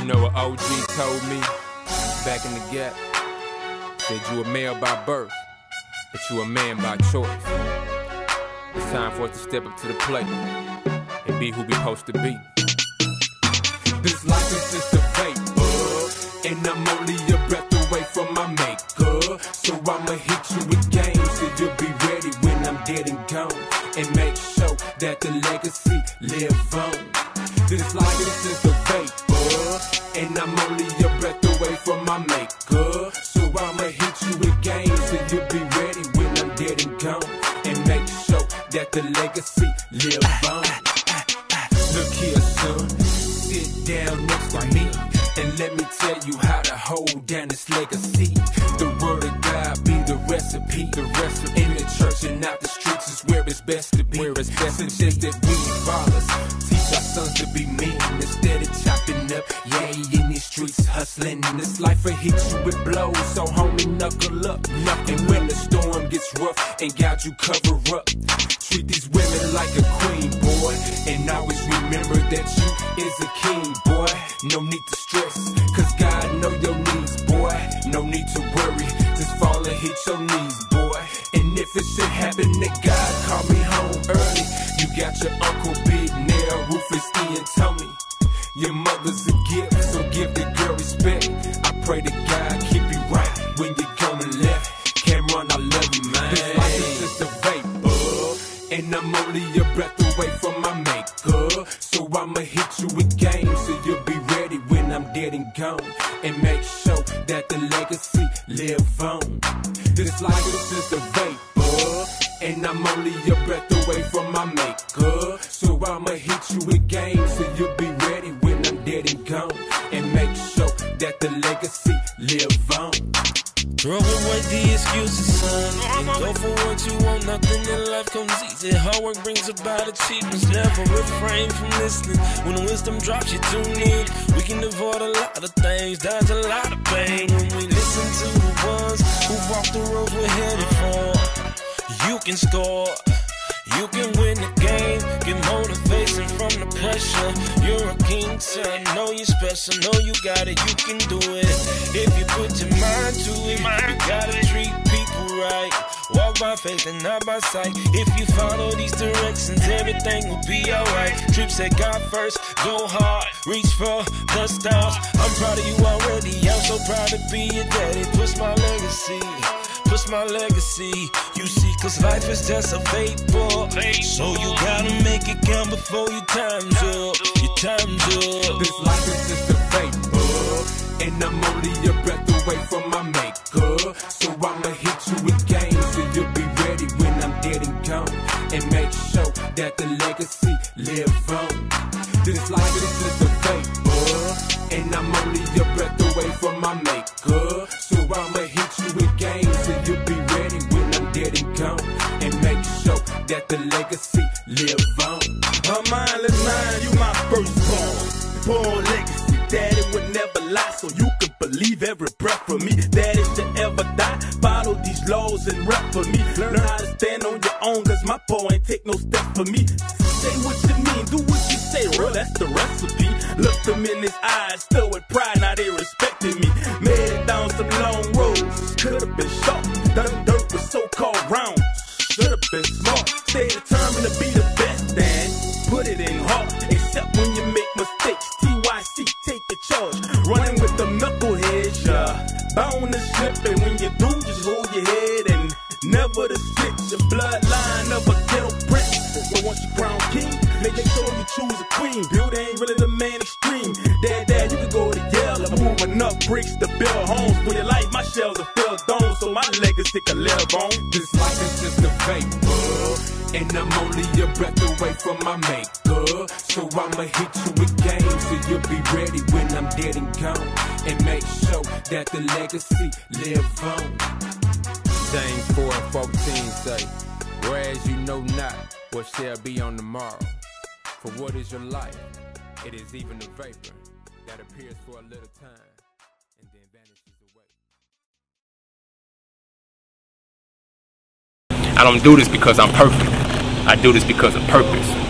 know what OG told me back in the gap? Said you a male by birth, but you a man by choice. It's time for us to step up to the plate and be who we supposed to be. This life is just a vapor, and I'm only a breath away from my maker. So I'ma hit you with games so you'll be ready when I'm dead and gone, and make sure that the legacy live on. This life is just a vapor, and I'm only a breath away from my maker. So I'ma hit you with games so you'll be ready when I'm dead and gone, and make sure that the legacy live on. Look here, son, sit down next to me, and let me tell you how to hold down this legacy. The word of God be the recipe. In the church and out the streets is where it's best to be. Suggest that we fathers teach our sons to be men instead of chopping up. Yeah, in these streets hustling. This life will hit you with blows, so homie, knuckle up. And when the storm gets rough and God, you cover up. Treat these women like a queen, boy, and always remember that you is a king, boy. No need to stress, cause God know your needs, boy. No need to worry, just fall and hit your knees, boy. And if it should happen that God call me home early, you got your Uncle Big Nail, Rufus, Ian, Tony. Your mother's a gift, so give the girl respect. I pray to God keep you right when you're going left. Cameron, I love you, man. This life is just a vapor, and I'm only a breath away from my maker. So I'ma hit you with games so you'll be ready when I'm dead and gone, and make sure that the legacy live on. This life is just a vapor, and I'm only a breath away from my maker. So I'ma hit you with games so you'll be ready when I'm dead and gone, and make sure that the legacy live on. Throw away the excuses, son, and go for what you want. Nothing in life comes easy. Hard work brings about achievements. Never refrain from listening. When the wisdom drops, you tune in. We can avoid a lot of things, dodge a lot of pain when we listen to the ones who walk the roads we're headed for. You can score, you can win the game, get motivation from the pressure. You're a king, son, know you're special, know you got it, you can do it. If you put your mind to it, you gotta treat people right. Walk by faith and not by sight. If you follow these directions, everything will be alright. Trips at God first, go hard, reach for the stars. I'm proud of you already, I'm so proud to be your daddy. Push my legacy, you see, cause life is just a vapor. So you gotta make it count before your time's up. Your time's up. This life is just a vapor, and I'm only a breath away from my maker. So I'ma hit you with games so you'll be ready when I'm dead and gone, and make sure that the legacy live on. This life is just a vapor, and I'm only a breath away from my maker. So I'ma hit you with games so you'll be ready when I'm dead and gone, and make sure that the legacy live on. A mindless mind, you my firstborn, born legacy. Daddy would never lie, so you can believe every breath from me. Daddy should ever die, follow these laws and rap for me. Learn how to stand on your own, cause my paw ain't take no steps for me. Say what you mean, do what you say, bro, that's the recipe. Looked them in his eyes, still with pride, now they respected me. Made it down some long roads, could've been short. Done dirt with so-called rounds, should've been smart. Stay determined to be the best, and put it in heart. Except when you make mistakes, TYC, take the charge. Running with them knuckleheads, bound to slip. And when you do, just hold your head and never to switch. Your bloodline of a ghetto prince. So once you crown king, make sure you choose a queen. Beauty ain't really the man extreme. Dad, you can go to Yale. I'm moving up bricks to build homes. For your life, my shells are filled domes, so my legacy can live on. This life is just a vapor, and I'm only a breath away from my maker. So I'ma hit you with games so you'll be ready when I'm dead and gone, and make sure that the legacy live on. James 4 and 14 say, whereas you know not what shall be on the morrow. For what is your life? It is even a vapor that appears for a little time and then vanishes away. I don't do this because I'm perfect. I do this because of purpose.